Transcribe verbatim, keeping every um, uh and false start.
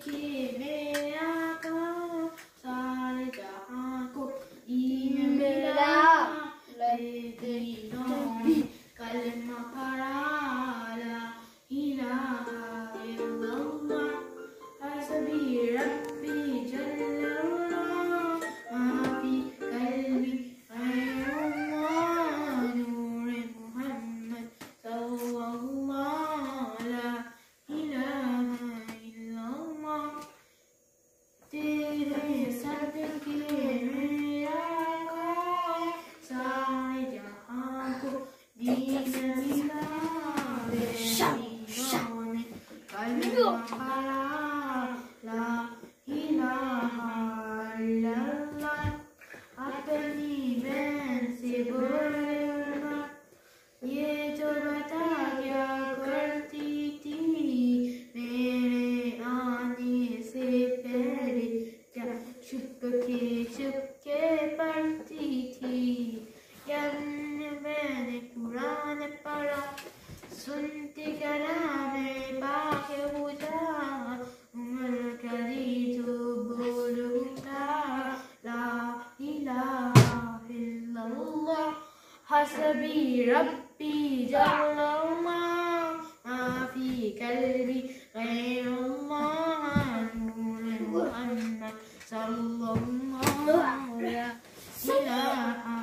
देखिए मेरे आका सारे जहां को ईद मिला दीनों में कलमा पढ़ा ला इलाहा इल्लल्लाह हस्बी रब्बी जल्लल्लाह माफी कल्बी गैरुल्लाह नूर मुहम्मद सल्लल्लाहु ला इलाहा इल्लल्लाह तेरे सदके मेरा सारे जहां को दीन मिला दीनों में कलमा पढ़ा ला इलाहा इल्लल्लाह अपनी बहन से बोलना ये जो बता क्या करती थी मेरे आने से पहले क्या चुपके चुपके पढ़ती थी यार मैंने कुरान पढ़ा सुनती कलामे पाक उठा उमर करी तो बोल उठा ला इलाहा इल्लल्लाह हस्बी रब्बी जल्लल्लाह माफी कल्बी गैरुल्लाह नूर मुहम्मद सल्लल्लाहु अलैहि वसल्लम